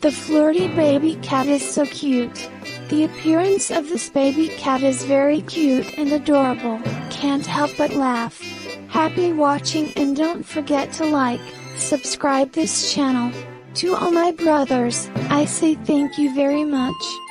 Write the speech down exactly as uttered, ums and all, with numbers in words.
The Flirty baby cat is so cute. The appearance of this baby cat is very cute and adorable. Can't help but laugh. Happy watching, and don't forget to like, subscribe this channel. To all my brothers, I say thank you very much.